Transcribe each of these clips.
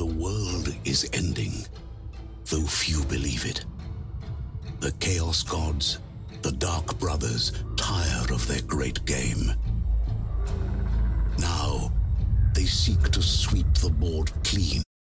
The world is ending, though few believe it. The Chaos Gods, the Dark Brothers, tire of their great game. Now, they seek to sweep the board clean.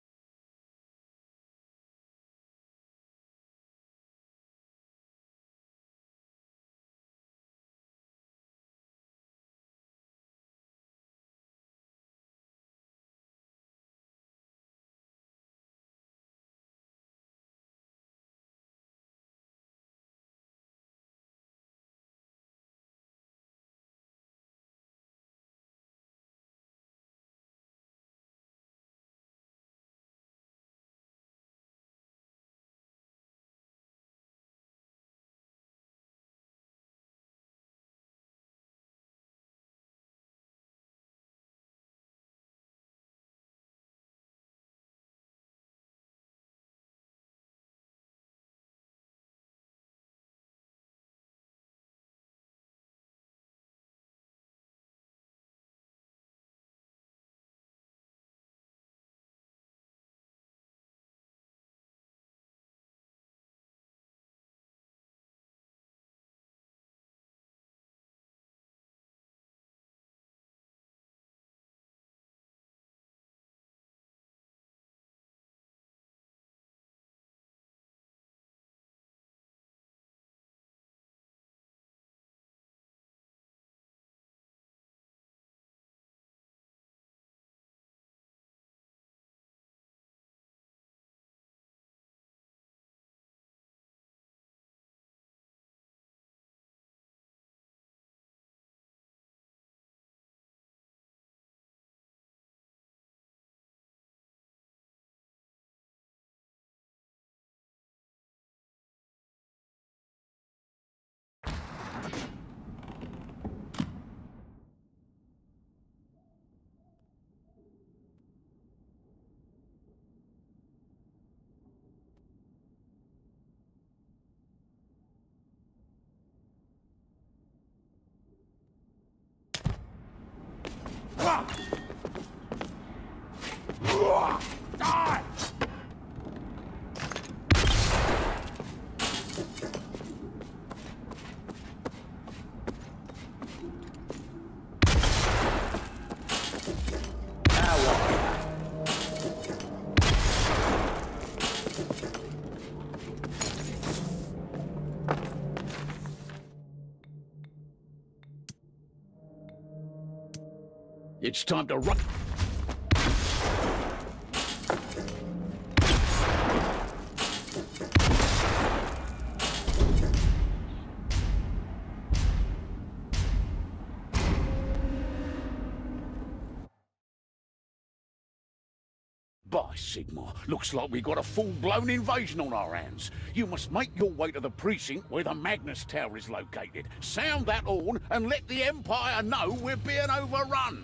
Die! It's time to run. By Sigmar, looks like we got a full-blown invasion on our hands. You must make your way to the precinct where the Magnus Tower is located. Sound that horn and let the Empire know we're being overrun.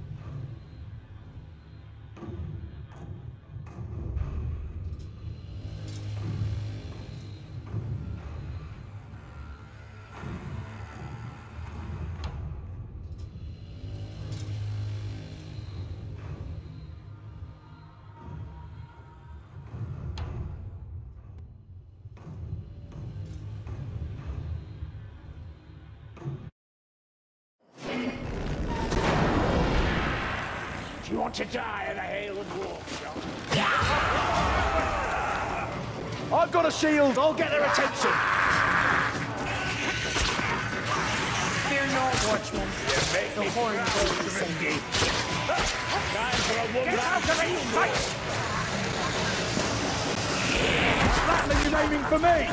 You want to die in a hail and wolf shot? I've got a shield. I'll get their attention. Fear not, Watchman. The horn will descend. Time for a woman. Get out of it! Fight! Flatly, you're aiming for me.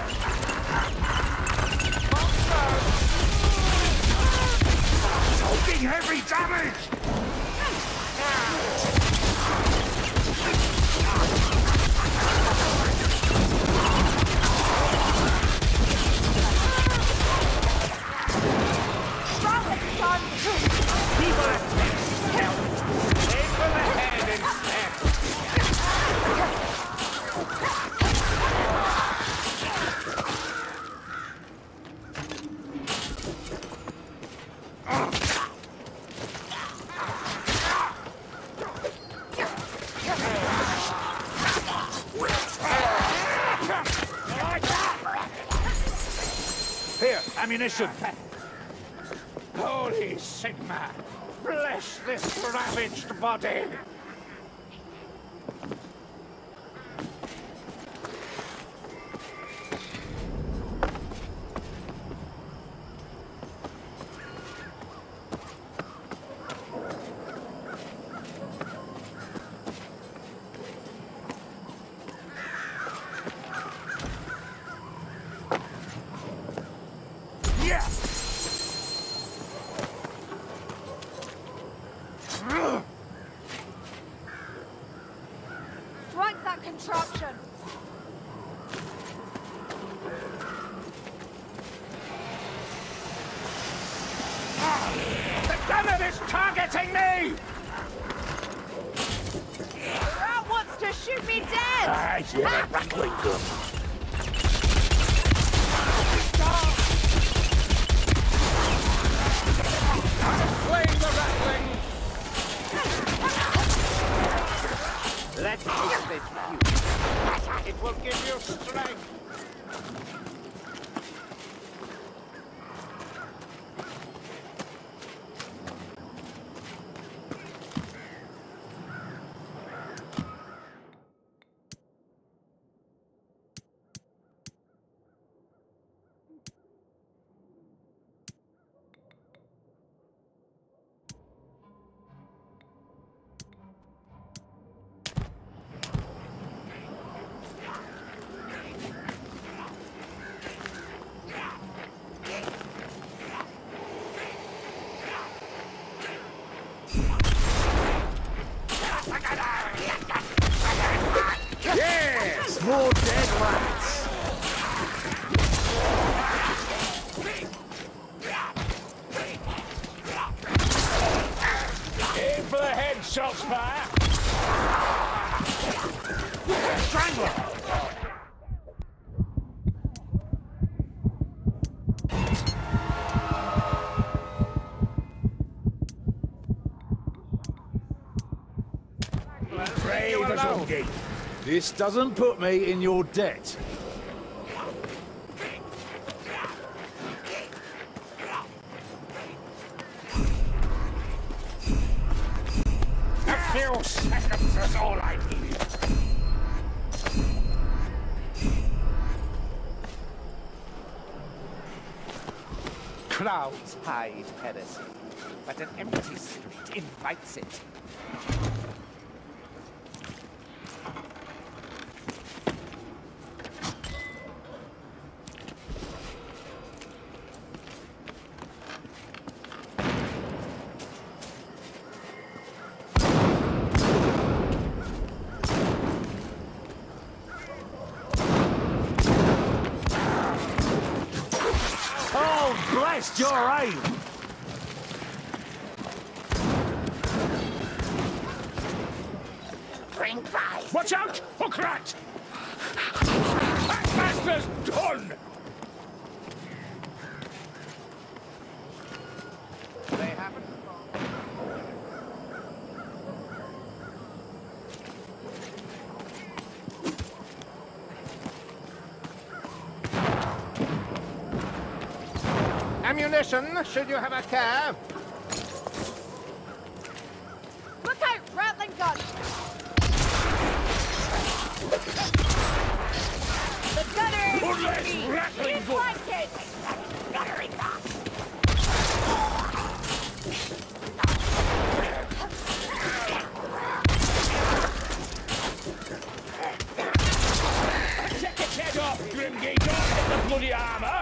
Taking heavy damage. Ammunition! Holy Sigma! Bless this ravaged body! Strike that contraption! The gunner is targeting me! The rat wants to shoot me dead! Yeah, rattling them. Flame the rattling! Let's take this fuse. It will give you strength. Yes! More dead rats! Aim for the head, Shotspire! Strangler! Brave as a gate. This doesn't put me in your debt. A few seconds is all I need. Crowds hide heresy, but an empty street invites it. Oh, blast your aim! Bring prize. Watch out! Hook rat! That bastard's done! They haven't. Ammunition, should you have a care. Look out! Rattling gun! The gunner is Bullets, shooting! rattling He's gun. flanking! Battering gun! Take its head off, Grimgate! Don't hit the bloody armor!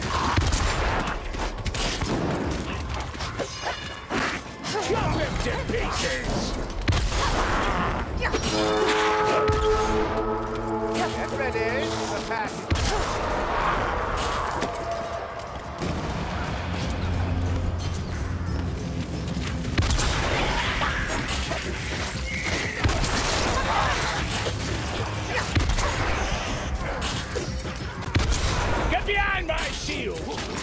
Chop him to pieces! Get ready, attack. Get behind my shield!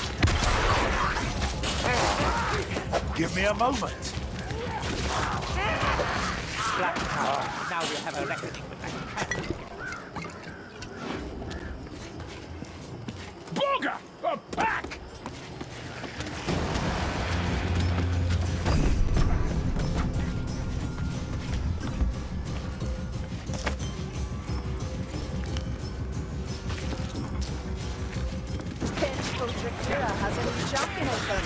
Give me a moment. Black Tower. Now we'll have a reckoning with that cannon. Bugger! A pack! Dracula has a new champion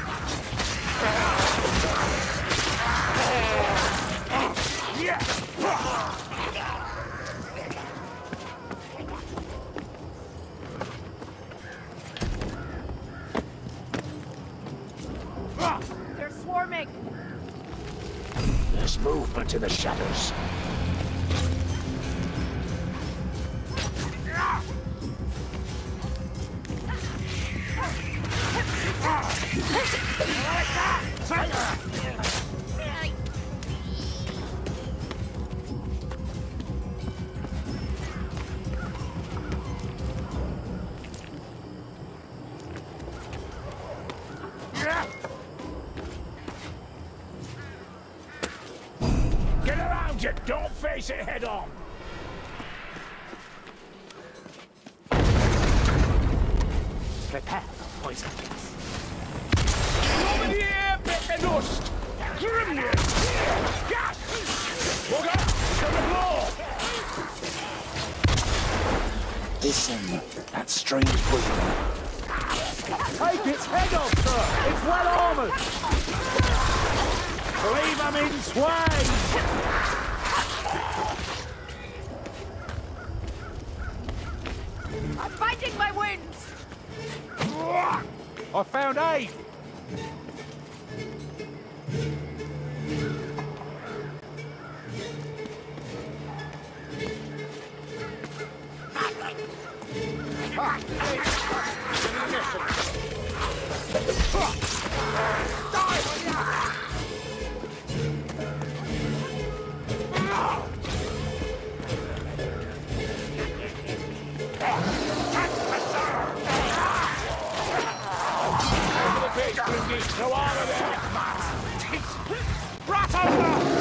open. They're swarming. There's movement in the shadows. Get around you! Don't face it head on! Prepare for poison. Over here, bit the dust! Grimnir! Gas! Walk up! To the floor! Listen, that strange breathing. Take its head off, sir! It's well armored! Leave them in twain! I'm biting my wounds. I found aid! Go on with it! Rat over!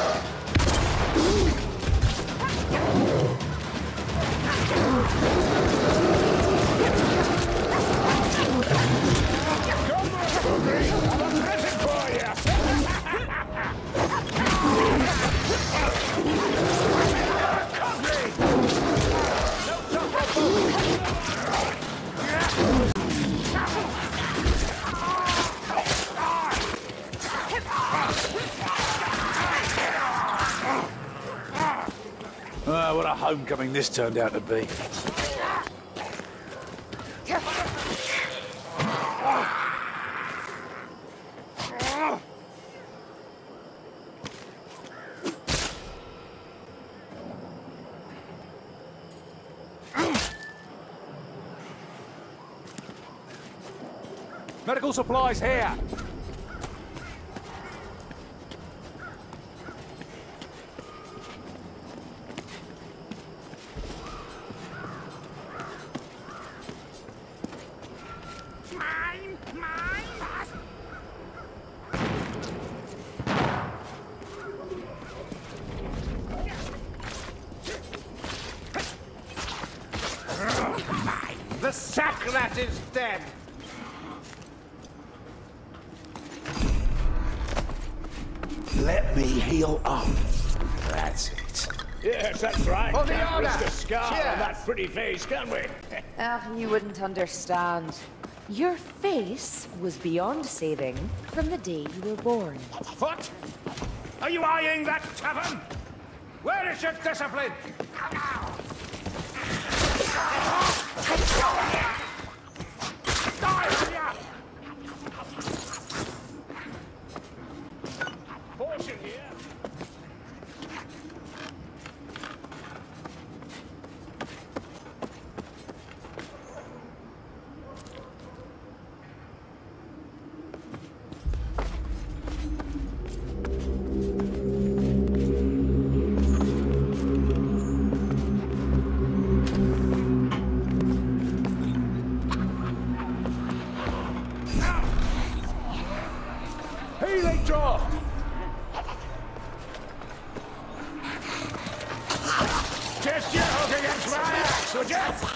What a homecoming this turned out to be. Medical supplies here! The sack rat is dead! Let me heal up. That's it. Yes, that's right. For the Can't order. risk a scar Cheers. on that pretty face, can we? You wouldn't understand. Your face was beyond saving from the day you were born. What? Are you eyeing that tavern? Where is your discipline? Portion here. Healing draft! Test your hook against my axe, would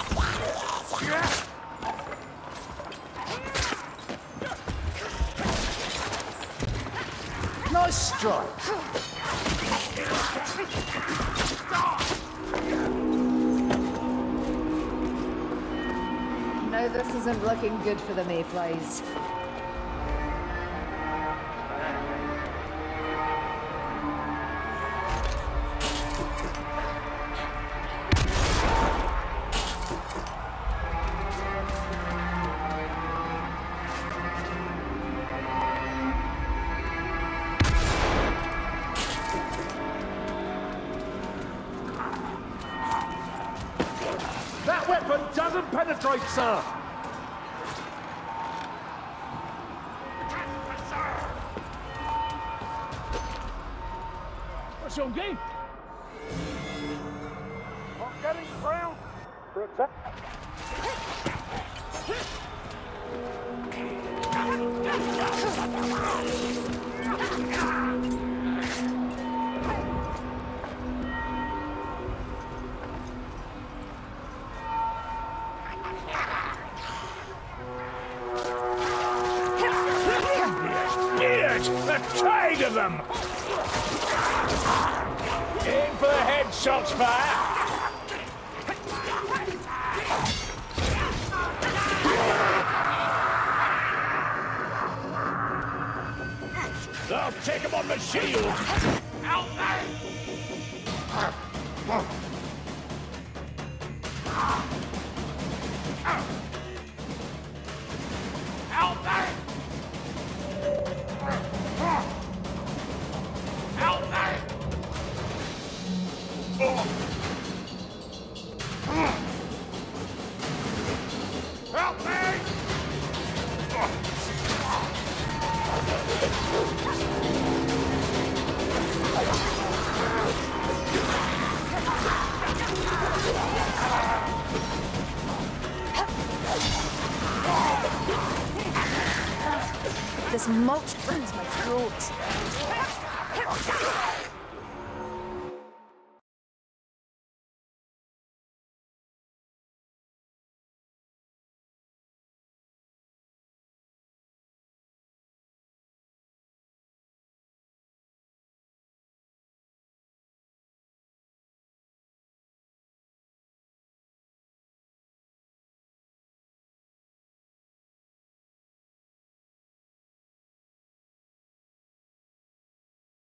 you? Nice strike. Now This isn't looking good for the mayflies. That weapon doesn't penetrate, sir! What's your game? I'm getting ground. Protect. A tag of them! In for the headshots, fire! I'll take him on the shield! Out there! Out there! Out there! Help me! This mulch burns my throat.